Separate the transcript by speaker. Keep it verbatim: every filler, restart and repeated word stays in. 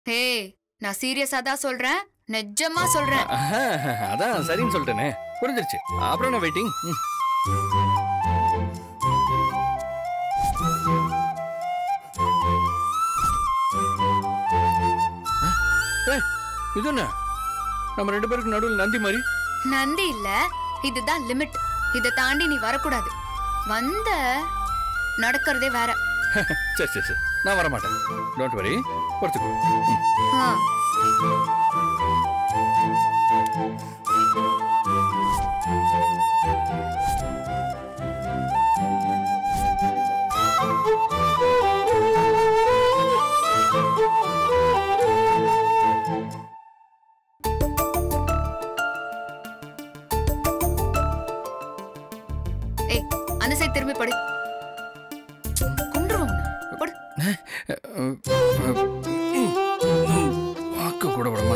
Speaker 1: ஹே நான் சீரியஸா தான் சொல்றேன் நிஜமா சொல்றேன்
Speaker 2: அதான் சரின்னு சொல்லிட்டேனே புரிஞ்சிருச்சு அப்புறம் நான் வெயிட்டிங் இது என்ன நம்ம ரெண்டு பேருக்கு நடுவில் நந்தி மாதிரி
Speaker 1: நந்தி இல்ல இதுதான் லிமிட் இதை தாண்டி நீ வரக்கூடாது வந்த நடக்கிறதே வேற
Speaker 2: சரி சரி சரி நான் வர மாட்டேன் டோன்ட் வரி பொறுத்துக்கோ
Speaker 1: ஏய் அந்த சைடு திரும்பி படு
Speaker 2: வாக்கு கூட விட